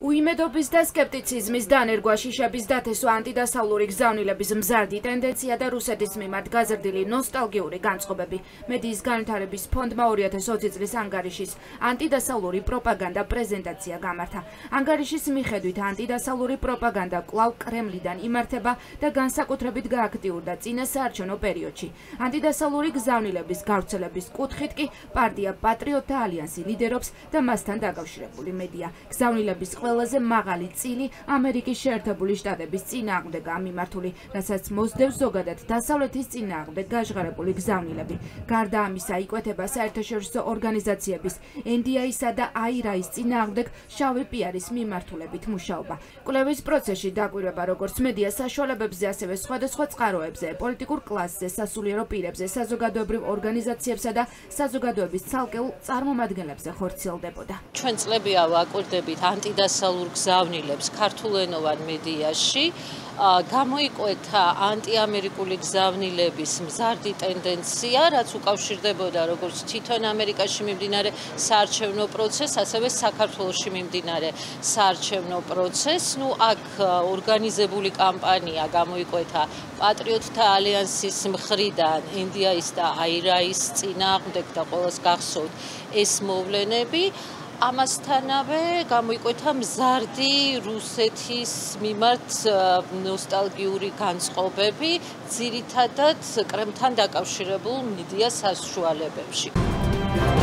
უიმედობის და სკეპტიციზმის დანერგვა შიშების დათესვა ანტიდასავლური გზავნილების მზარდი ტენდენცია და რუსეთის მიმართ გაზრდილი ნოსტალგიური განწყობები. მედიის განვითარების ფონდმა 2020 წლის ანგარიშის ანტიდასავლური პროპაგანდა პრეზენტაცია გამართა. ანგარიშის მიხედვით ანტიდასავლური პროპაგანდა კვლავ კრემლიდან იმართება და განსაკუთრებით გააქტიურდა წინა საარჩევნო პერიოდში. ანტიდასავლური გზავნილების გავრცელების კუთხით კი პარტია პატრიოტთა ალიანსი ლიდერობს და მასთან დაკავშირებული მედია. გზავნილების ყველაზე მაღალი წილი ამერიკის შეერთებული შტატების წინააღმდეგაა მიმართული, რასაც მოსდევს ზოგადად დასავლეთის წინააღმდეგ გაჟღერებული გზავნილები. გარდა ამისა, იკვეთება საერთაშორისო ორგანიზაციების NDI-სა და IRA-ის წინააღმდეგ შავი პიარის მიმართულებით მუშაობა. კვლევის პროცესში დაკვირვება როგორც მედია საშუალებებზე, ასევე სხვადასხვა წყაროებზე, პოლიტიკურ კლასზე, სასულიერო პირებზე, საზოგადოებრივ ორგანიზაციებსა და საზოგადოების ცალკეულ წარმომადგენლებზე ხორციელდებოდა. ჩვენ წლებია ვაკვირდებით ანტიდასავლურ გზავნილებს ქართულენოვან მედიაში, გამოიკვეთა ანტიამერიკული გზავნილების მზარდი ტენდენცია, რაც უკავშირდებოდა როგორც თვითონ ამერიკაში მიმდინარე საარჩევნო პროცესს, ასევე საქართველოში მიმდინარე საარჩევნო პროცესს. აქ ორგანიზებული კამპანია გამოიკვეთა პატრიოტთა ალიანსის მხრიდან NDI-ის და IRA-ის წინააღმდეგ და ყველას გახსოვთ ეს მოვლენები. ამასთანავე გამოიკვეთა მზარდი რუსეთის მიმართ ნოსტალგიური განწყობები, ძირითადად კრემლთან დაკავშირებულ მედია საშუალებებში.